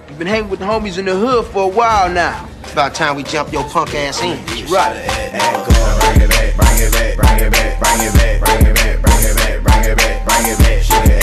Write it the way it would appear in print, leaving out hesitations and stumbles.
You've been hanging with the homies in the hood for a while now. It's about time we jump your punk ass in. Right. Bring it back, bring it back, bring it back, bring it back, bring it back, bring it back, bring it back, bring it back, shit.